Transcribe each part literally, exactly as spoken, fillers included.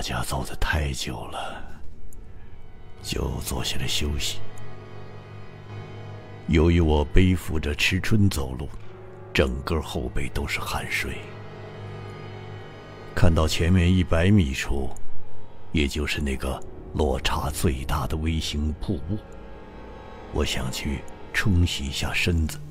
家走得太久了，就坐下来休息。由于我背负着迟春走路，整个后背都是汗水。看到前面一百米处，也就是那个落差最大的微型瀑布，我想去冲洗一下身子。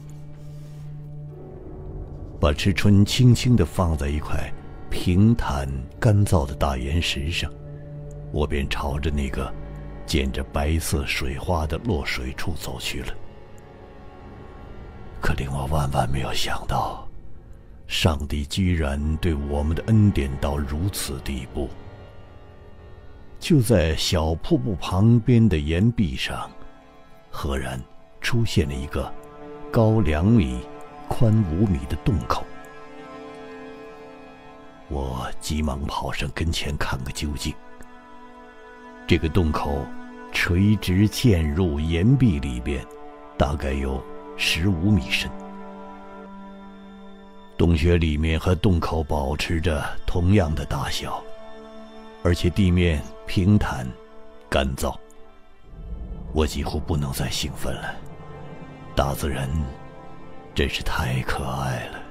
把迟春轻轻地放在一块平坦干燥的大岩石上，我便朝着那个溅着白色水花的落水处走去了。可令我万万没有想到，上帝居然对我们的恩典到如此地步。就在小瀑布旁边的岩壁上，赫然出现了一个高两米、宽五米的洞口。我急忙跑上跟前看个究竟。这个洞口垂直嵌入岩壁里边，大概有十五米深。洞穴里面和洞口保持着同样的大小，而且地面平坦干燥。我几乎不能再兴奋了，大自然真是太可爱了。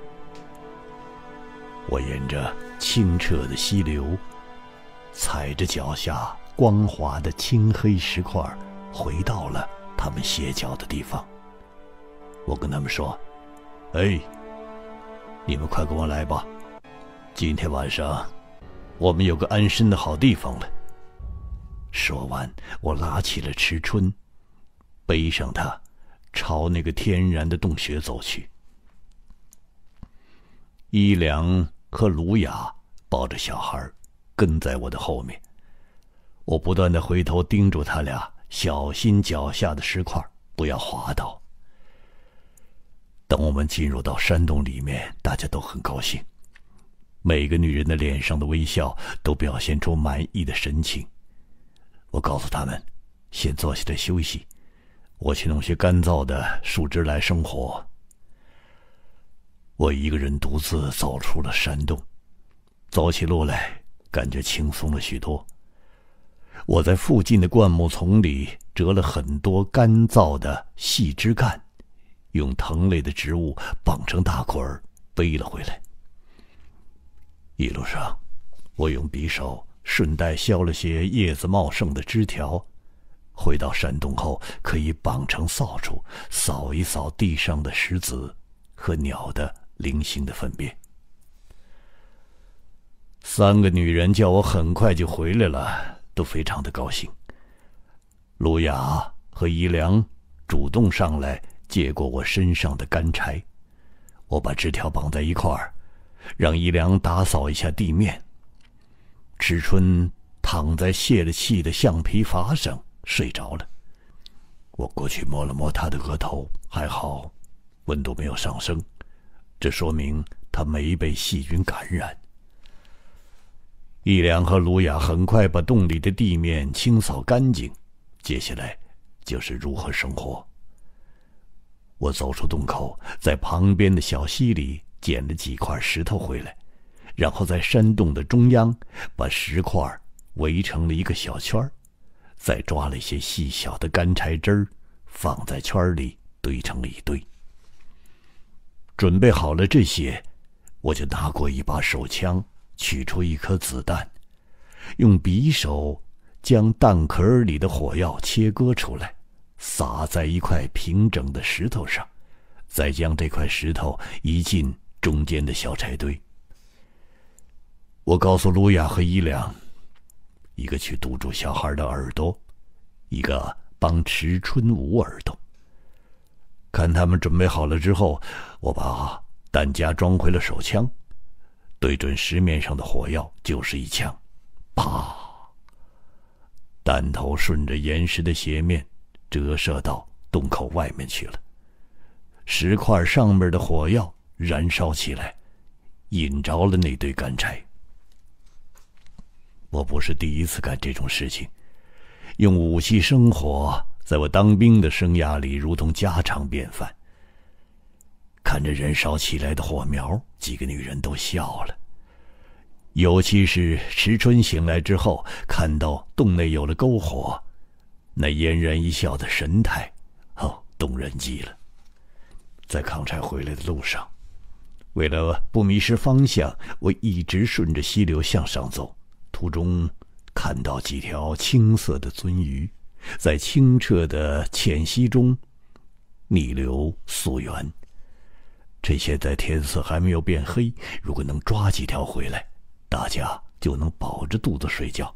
我沿着清澈的溪流，踩着脚下光滑的青黑石块，回到了他们歇脚的地方。我跟他们说：哎，你们快跟我来吧，今天晚上我们有个安身的好地方了。说完，我拉起了迟春，背上他，朝那个天然的洞穴走去。伊良和卢雅抱着小孩跟在我的后面，我不断地回头叮嘱他俩小心脚下的石块，不要滑倒。等我们进入到山洞里面，大家都很高兴，每个女人的脸上的微笑都表现出满意的神情。我告诉他们，先坐下来休息，我去弄些干燥的树枝来生火。我一个人独自走出了山洞，走起路来感觉轻松了许多。我在附近的灌木丛里折了很多干燥的细枝干，用藤类的植物绑成大捆儿背了回来。一路上，我用匕首顺带削了些叶子茂盛的枝条，回到山洞后可以绑成扫帚，扫一扫地上的石子和鸟的零星的粪便。三个女人叫我很快就回来了，都非常的高兴。卢雅和伊良主动上来借过我身上的干柴，我把枝条绑在一块儿，让伊良打扫一下地面。迟春躺在泄了气的橡皮筏上睡着了，我过去摸了摸他的额头，还好温度没有上升，这说明他没被细菌感染。伊良和卢雅很快把洞里的地面清扫干净，接下来就是如何生活。我走出洞口，在旁边的小溪里捡了几块石头回来，然后在山洞的中央把石块围成了一个小圈，再抓了一些细小的干柴枝儿，放在圈里堆成了一堆。准备好了这些，我就拿过一把手枪，取出一颗子弹，用匕首将弹壳里的火药切割出来，撒在一块平整的石头上，再将这块石头移进中间的小柴堆。我告诉卢雅和伊良，一个去堵住小孩的耳朵，一个帮迟春捂耳朵。看他们准备好了之后，我把弹夹装回了手枪，对准石面上的火药就是一枪，啪！弹头顺着岩石的斜面折射到洞口外面去了，石块上面的火药燃烧起来，引着了那堆干柴。我不是第一次干这种事情，用武器生火在我当兵的生涯里如同家常便饭。看着燃烧起来的火苗，几个女人都笑了。 尤其是迟春醒来之后，看到洞内有了篝火，那嫣然一笑的神态，哦，动人极了。在扛柴回来的路上，为了不迷失方向，我一直顺着溪流向上走，途中看到几条青色的鳟鱼，在清澈的浅溪中逆流溯源。这些在天色还没有变黑，如果能抓几条回来，大家就能饱着肚子睡觉。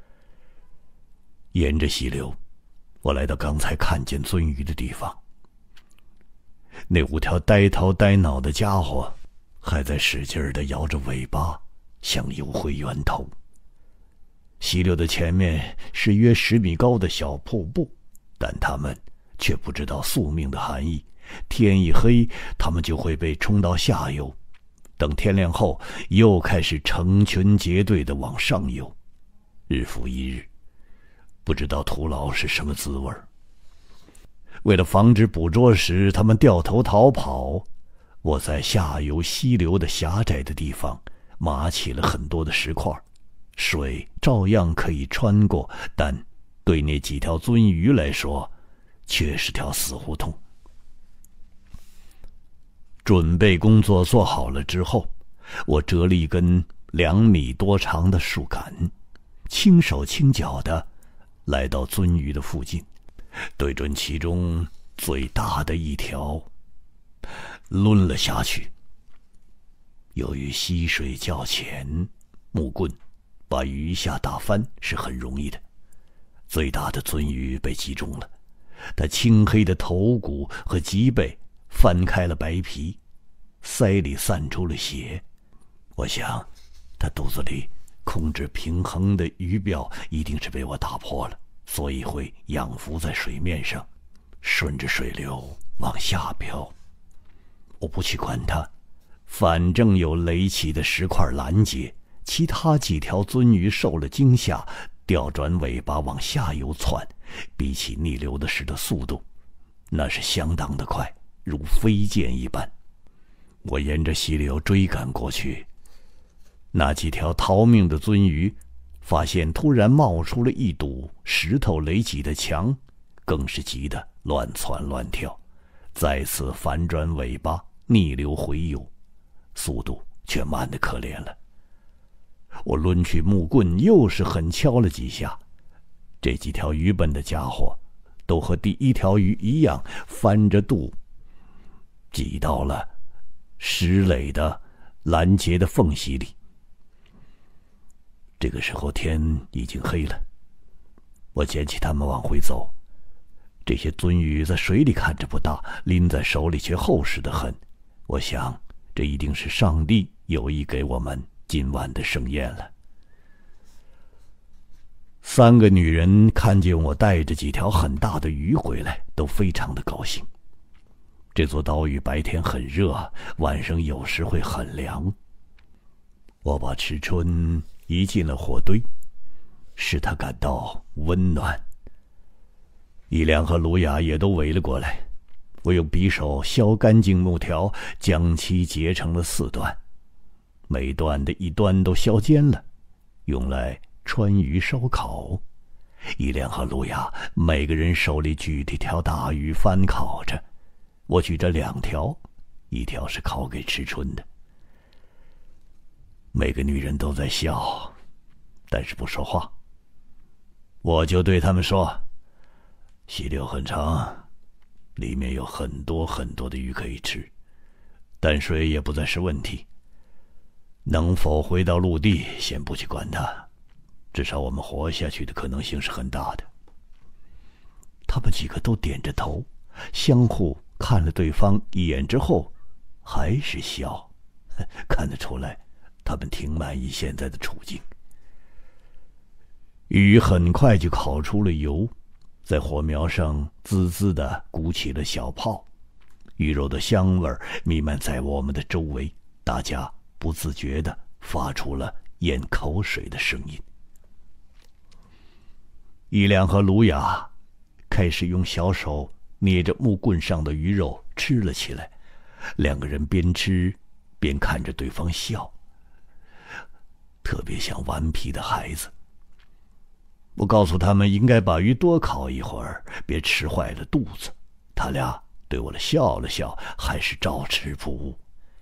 沿着溪流，我来到刚才看见鳟鱼的地方。那五条呆头呆脑的家伙还在使劲地摇着尾巴想游回源头。溪流的前面是约十米高的小瀑布，但他们却不知道宿命的含义。天一黑，他们就会被冲到下游，等天亮后又开始成群结队地往上游，日复一日，不知道徒劳是什么滋味。为了防止捕捉时他们掉头逃跑，我在下游溪流的狭窄的地方码起了很多的石块，水照样可以穿过，但对那几条鳟鱼来说却是条死胡同。准备工作做好了之后，我折了一根两米多长的树杆，轻手轻脚地来到鳟鱼的附近，对准其中最大的一条抡了下去。由于溪水较浅，木棍把鱼一下打翻是很容易的。最大的鳟鱼被击中了，它青黑的头骨和脊背翻开了白皮，腮里散出了血。我想它肚子里控制平衡的鱼鳔一定是被我打破了，所以会仰浮在水面上，顺着水流往下飘。我不去管它，反正有垒起的石块拦截。其他几条鳟鱼受了惊吓，调转尾巴往下游窜，比起逆流的时的速度，那是相当的快，如飞箭一般。我沿着溪流追赶过去，那几条逃命的鳟鱼发现突然冒出了一堵石头垒起的墙，更是急得乱窜乱跳，再次反转尾巴逆流回游，速度却慢得可怜了。我抡起木棍又是狠敲了几下，这几条愚笨的家伙都和第一条鱼一样，翻着肚挤到了石垒的拦截的缝隙里。这个时候天已经黑了，我捡起它们往回走。这些鳟鱼在水里看着不大，拎在手里却厚实得很。我想这一定是上帝有意给我们今晚的盛宴了。三个女人看见我带着几条很大的鱼回来，都非常的高兴。这座岛屿白天很热，晚上有时会很凉。我把迟春移进了火堆，使他感到温暖。一良和卢雅也都围了过来，我用匕首削干净木条，将其截成了四段，每段的一端都削尖了，用来川鱼烧烤。一良和卢雅每个人手里举着条大鱼翻烤着，我举着两条，一条是烤给迟春的。每个女人都在笑，但是不说话。我就对他们说，溪流很长，里面有很多很多的鱼可以吃，淡水也不再是问题。能否回到陆地，先不去管它，至少我们活下去的可能性是很大的。他们几个都点着头，相互看了对方一眼之后，还是笑，看得出来他们挺满意现在的处境。鱼很快就烤出了油，在火苗上滋滋地鼓起了小泡，鱼肉的香味弥漫在我们的周围，大家不自觉地发出了咽口水的声音。一良和卢雅开始用小手捏着木棍上的鱼肉吃了起来，两个人边吃边看着对方笑。 特别像顽皮的孩子。我告诉他们应该把鱼多烤一会儿，别吃坏了肚子。他俩对我笑了笑，还是照吃不误。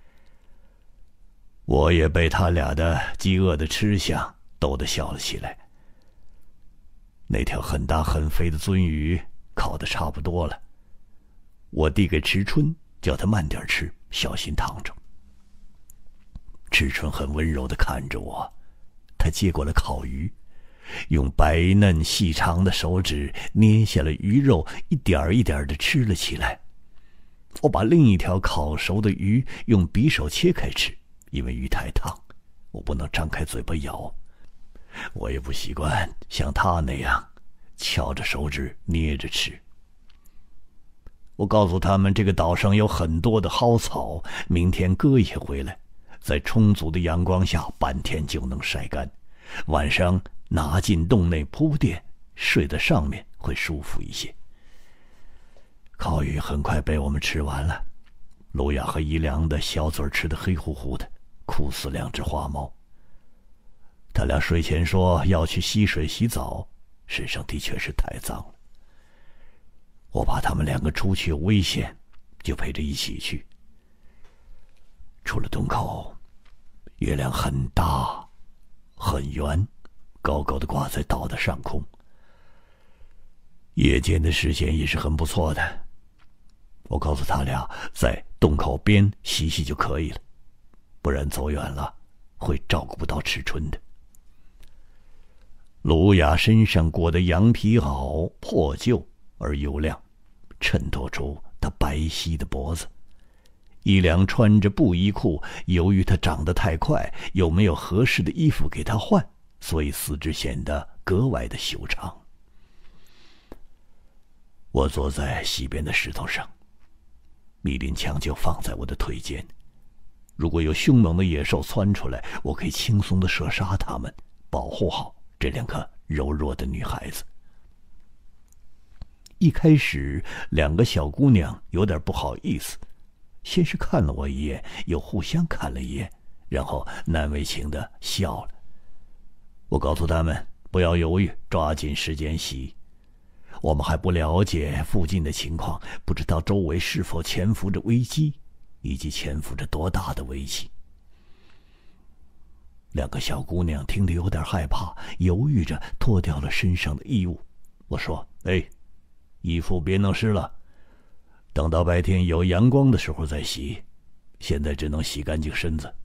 我也被他俩的饥饿的吃相逗得笑了起来。那条很大很肥的鳟鱼烤得差不多了，我递给迟春，叫他慢点吃，小心烫着。迟春很温柔地看着我，他接过了烤鱼，用白嫩细长的手指捏下了鱼肉，一点一点地吃了起来。我把另一条烤熟的鱼用匕首切开吃，因为鱼太烫，我不能张开嘴巴咬。我也不习惯像他那样翘着手指捏着吃。我告诉他们，这个岛上有很多的蒿草，明天割一些回来，在充足的阳光下半天就能晒干，晚上拿进洞内铺垫，睡在上面会舒服一些。烤鱼很快被我们吃完了，路亚和一良的小嘴吃得黑乎乎的，哭死两只花猫。他俩睡前说要去溪水洗澡，身上的确是太脏了。我怕他们两个出去有危险，就陪着一起去。出了洞口，月亮很大很圆，高高的挂在岛的上空。夜间的视线也是很不错的。我告诉他俩，在洞口边洗洗就可以了，不然走远了会照顾不到迟春的。卢雅身上裹的羊皮袄破旧而油亮，衬托出她白皙的脖子。一良穿着布衣裤，由于他长得太快，又没有合适的衣服给他换，所以四肢显得格外的修长。我坐在溪边的石头上，密林枪就放在我的腿间。如果有凶猛的野兽窜出来，我可以轻松地射杀它们，保护好这两个柔弱的女孩子。一开始，两个小姑娘有点不好意思，先是看了我一眼，又互相看了一眼，然后难为情地笑了。我告诉他们不要犹豫，抓紧时间洗。我们还不了解附近的情况，不知道周围是否潜伏着危机，以及潜伏着多大的危机。两个小姑娘听得有点害怕，犹豫着脱掉了身上的衣物。我说：“哎，衣服别弄湿了，等到白天有阳光的时候再洗，现在只能洗干净身子。”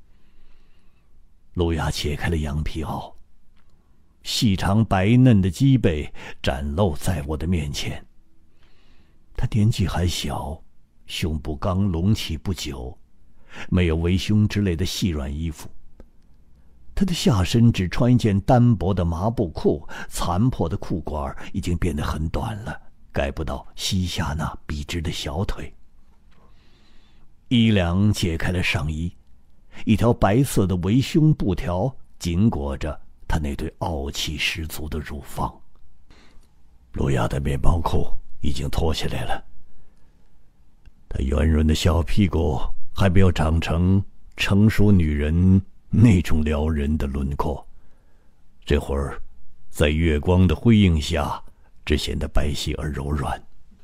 路亚解开了羊皮袄，细长白嫩的脊背展露在我的面前。她年纪还小，胸部刚隆起不久，没有围胸之类的细软衣服。她的下身只穿一件单薄的麻布裤，残破的裤管已经变得很短了，盖不到膝下那笔直的小腿。一良解开了上衣，一条白色的围胸布条紧裹着他那对傲气十足的乳房。路亚的面包裤已经脱下来了，他圆润的小屁股还没有长成成熟女人那种撩人的轮廓，这会儿在月光的辉映下只显得白皙而柔软。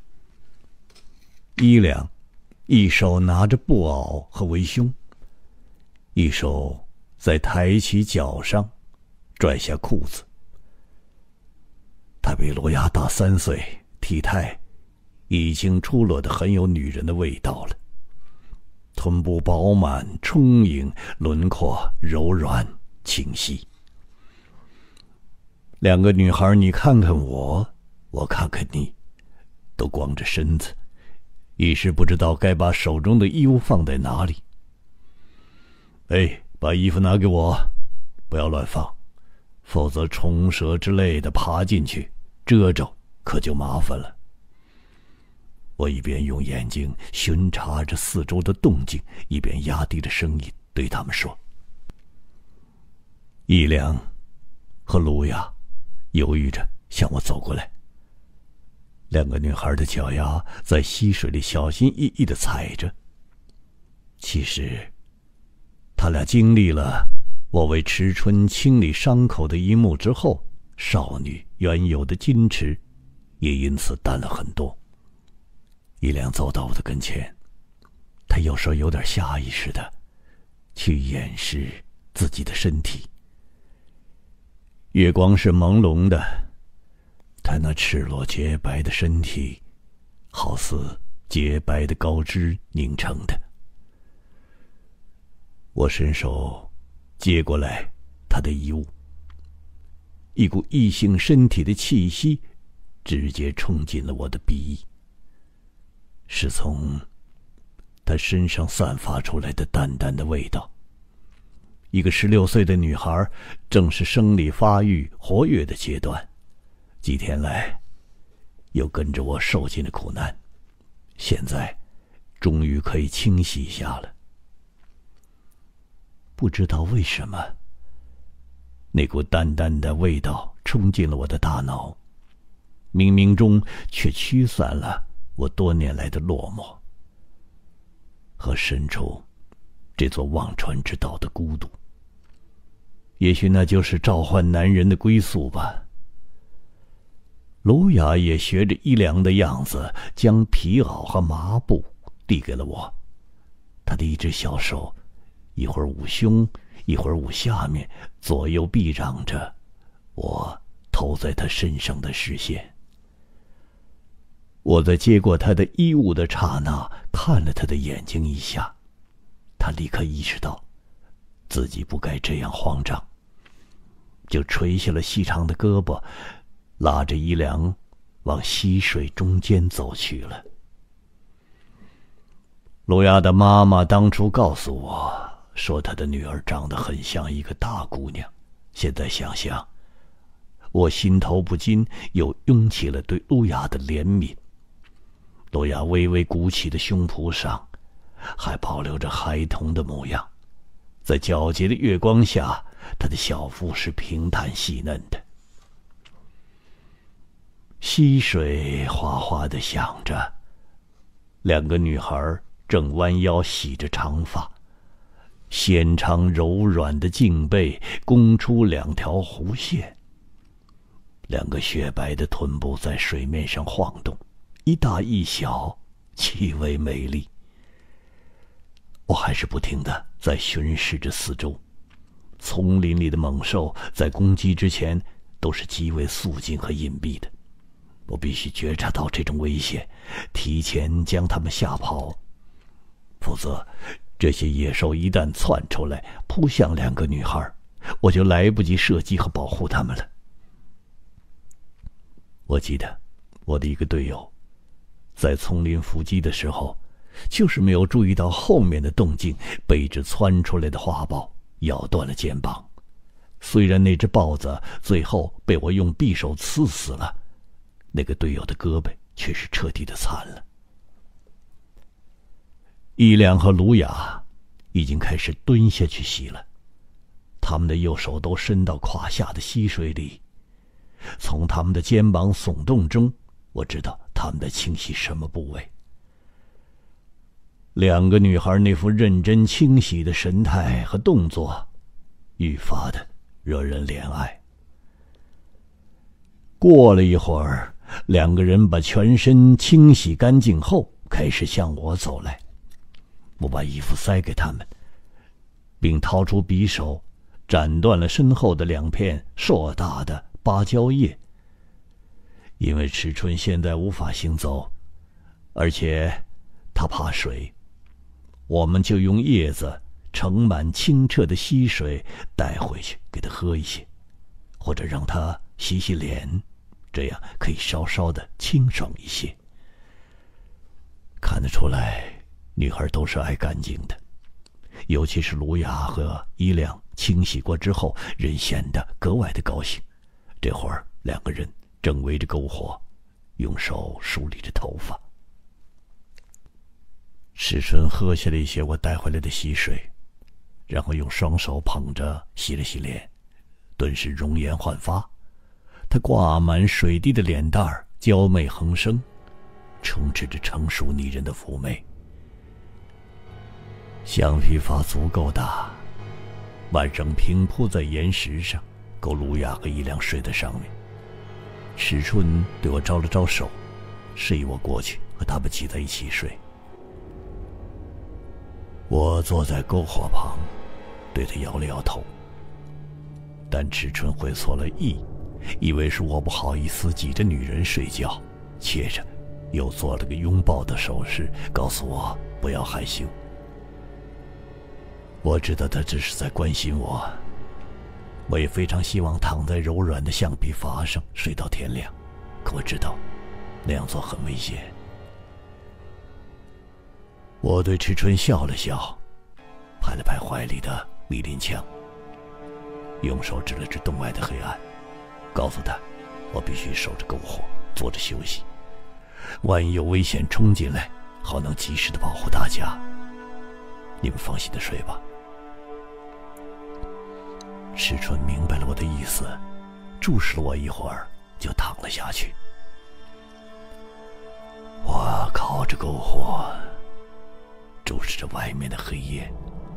一良一手拿着布袄和围胸，一手在抬起脚上拽下裤子。她比罗亚大三岁，体态已经出落得很有女人的味道了，臀部饱满充盈，轮廓柔软清晰。两个女孩，你看看我，我看看你，都光着身子，一时不知道该把手中的衣物放在哪里。哎，把衣服拿给我，不要乱放，否则虫蛇之类的爬进去遮着，可就麻烦了。我一边用眼睛巡查着四周的动静，一边压低着声音对他们说：“一良和卢亚犹豫着向我走过来，两个女孩的脚丫在溪水里小心翼翼地踩着。其实，他俩经历了我为迟春清理伤口的一幕之后，少女原有的矜持也因此淡了很多。一良走到我的跟前，他有时候有点下意识的去掩饰自己的身体。月光是朦胧的，他那赤裸洁白的身体好似洁白的膏脂凝成的。我伸手接过来他的衣物，一股异性身体的气息直接冲进了我的鼻翼，是从他身上散发出来的淡淡的味道。一个十六岁的女孩正是生理发育活跃的阶段，几天来又跟着我受尽了苦难，现在终于可以清洗一下了。不知道为什么，那股淡淡的味道冲进了我的大脑，冥冥中却驱散了我多年来的落寞和身处这座忘川之岛的孤独。也许那就是召唤男人的归宿吧。卢雅也学着一良的样子，将皮袄和麻布递给了我。他的一只小手一会儿捂胸，一会儿捂下面，左右避让着我投在他身上的视线。我在接过他的衣物的刹那，看了他的眼睛一下，他立刻意识到自己不该这样慌张，就垂下了细长的胳膊，拉着一良往溪水中间走去了。卢亚的妈妈当初告诉我说，她的女儿长得很像一个大姑娘。现在想想，我心头不禁又涌起了对卢亚的怜悯。卢亚微微鼓起的胸脯上还保留着孩童的模样，在皎洁的月光下，她的小腹是平坦细嫩的。溪水哗哗地响着，两个女孩正弯腰洗着长发，纤长柔软的颈背弓出两条弧线，两个雪白的臀部在水面上晃动，一大一小，极为美丽。我还是不停地在巡视着四周，丛林里的猛兽在攻击之前都是极为肃静和隐蔽的，我必须觉察到这种危险，提前将它们吓跑，否则这些野兽一旦窜出来扑向两个女孩，我就来不及射击和保护她们了。我记得我的一个队友在丛林伏击的时候，就是没有注意到后面的动静，被一只窜出来的花豹咬断了肩膀。虽然那只豹子最后被我用匕首刺死了，那个队友的胳膊却是彻底的残了。一良和卢雅已经开始蹲下去洗了，他们的右手都伸到胯下的溪水里，从他们的肩膀耸动中，我知道他们在清洗什么部位。两个女孩那副认真清洗的神态和动作，愈发的惹人怜爱。过了一会儿，两个人把全身清洗干净后，开始向我走来。我把衣服塞给他们，并掏出匕首，斩断了身后的两片硕大的芭蕉叶。因为迟春现在无法行走，而且他怕水，我们就用叶子盛满清澈的溪水带回去给他喝一些，或者让他洗洗脸，这样可以稍稍的清爽一些。看得出来，女孩都是爱干净的，尤其是卢雅和伊良清洗过之后，人显得格外的高兴。这会儿两个人正围着篝火，用手梳理着头发。迟春喝下了一些我带回来的溪水，然后用双手捧着洗了洗脸，顿时容颜焕发。他挂满水滴的脸蛋儿娇媚横生，充斥着成熟拟人的妩媚。橡皮发足够大， 晚上平铺在岩石上，够卢雅和一良睡在上面。迟春对我招了招手，示意我过去和他们挤在一起睡。我坐在篝火旁，对他摇了摇头。但迟春会错了意，以为是我不好意思挤着女人睡觉，接着又做了个拥抱的手势，告诉我不要害羞。我知道他只是在关心我，我也非常希望躺在柔软的橡皮筏上睡到天亮，可我知道那样做很危险。我对迟春笑了笑，拍了拍怀里的密林枪，用手指了指洞外的黑暗，告诉他我必须守着篝火，坐着休息，万一有危险冲进来，好能及时的保护大家。你们放心的睡吧。迟春明白了我的意思，注视了我一会儿，就躺了下去。我靠着篝火，注视着外面的黑夜，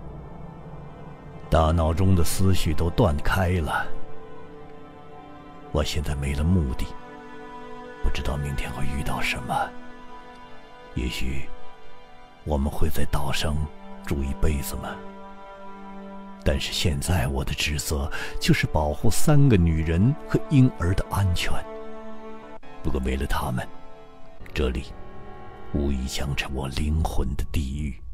大脑中的思绪都断开了。我现在没了目的，不知道明天会遇到什么。也许我们会在岛上住一辈子吗？但是现在我的职责就是保护三个女人和婴儿的安全。不过没了他们，这里无疑将成我灵魂的地狱。